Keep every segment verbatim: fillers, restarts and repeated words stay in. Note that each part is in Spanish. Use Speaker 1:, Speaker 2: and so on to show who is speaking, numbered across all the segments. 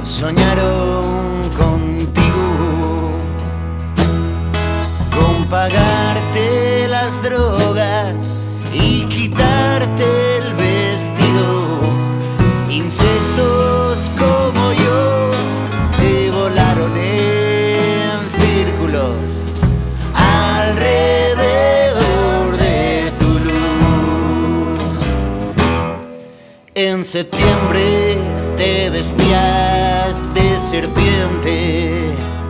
Speaker 1: soñaron contigo, con pagarte las drogas y quitarte el vestido. Insectos como yo te volaron en círculos alrededor de tu luz. En septiembre te vestías de serpiente,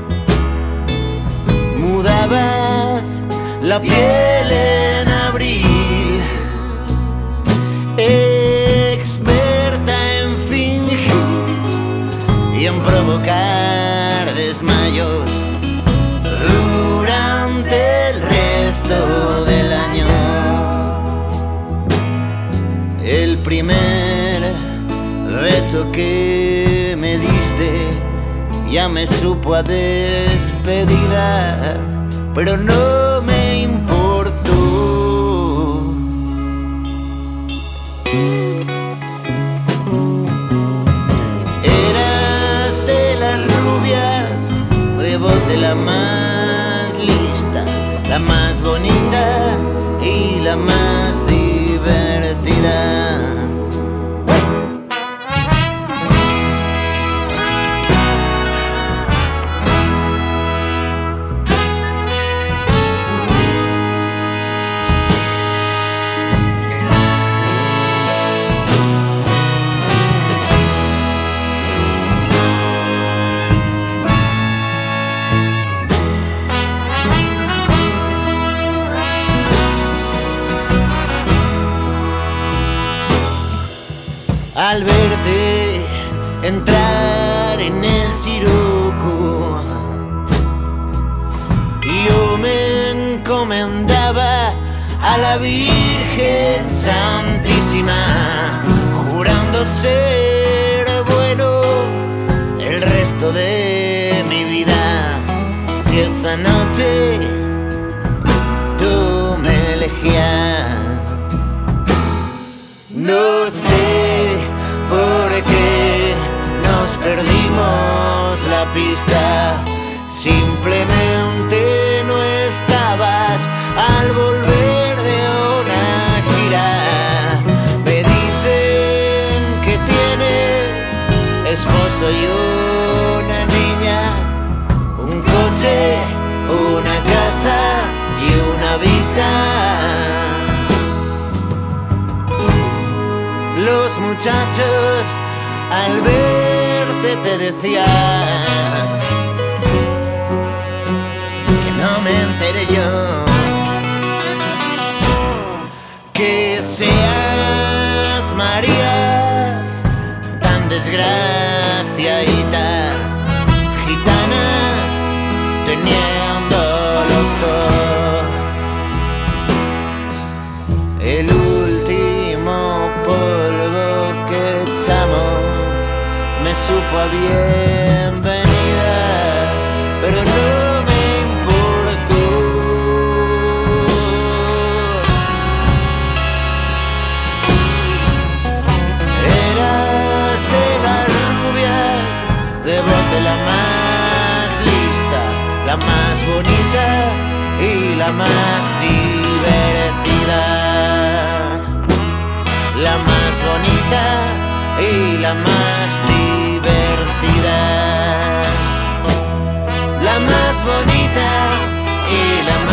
Speaker 1: mudabas la piel en abril, experta en fingir y en provocar desmayos durante el resto del año. El primer beso que me diste ya me supo a despedida, pero no me importó. Eras de las rubias de bote la más lista, la más bonita y la más divertida. Al verte entrar en el siroco, yo me encomendaba a la Virgen Santísima, jurando ser bueno el resto de mi vida. Si esa noche tú me elegías, no sé por qué nos perdimos la pista. Simplemente no estabas al volver de una gira. Me dicen que tienes esposo y una niña, un coche, una casa y una visa. Los muchachos al verte te decían que no me enteré yo, que seas María tan desgraciadita, gitana teniendo doctor. El último polvo que echamos me supo a bienvenida, pero no me importó. Eras de las rubias de bote la más lista, la más bonita y la más divertida. La más bonita y la más divertida. La más bonita y la